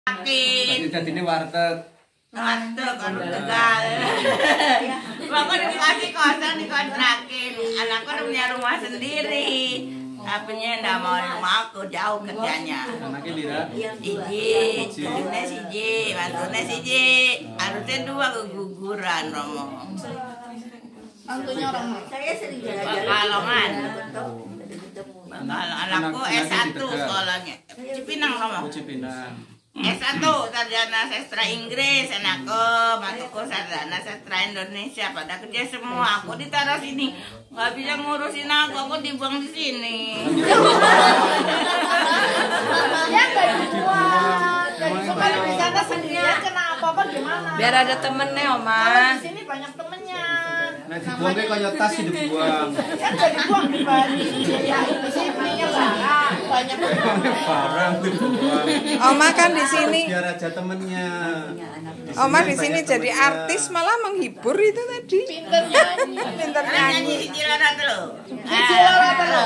Makin. Ini warteg. Warteg kan Tegal. Bapak dikasih kosan dikontrakin. Anakku udah punya rumah sendiri. Tapi nggak mau rumah aku, jauh kerjanya. Anaknya Lira? Siji, cucunya siji, mantunya siji. Harusnya 2 keguguran Romo. Mantunya orang saya sering jalan-jalan. Pekalongan. Kalau anakku S1 sekolahnya. Cipinang Romo. Cipinang. S1 sarjana sastra Inggris, anakku, mantuku sarjana sastra Indonesia. Pada kerja semua, aku ditaruh sini, nggak bisa ngurusin aku dibuang di sini. Ya nggak dibuang, kalau di sana sendirian kenapa apa gimana? Biar ada temennya, Oma. Kalau di sini banyak temennya. Nah, dibuang kayak tas dibuang. Kan nggak dibuang di Bali, ya di sini punya banyak Barang dibuang. Oma kan di sini. Biar aja temennya. Oma di sini jadi artis malah menghibur itu tadi. pinter nyanyi. Pinter Nyanyi nyanyi. si Cilora tuh. Cilora terus.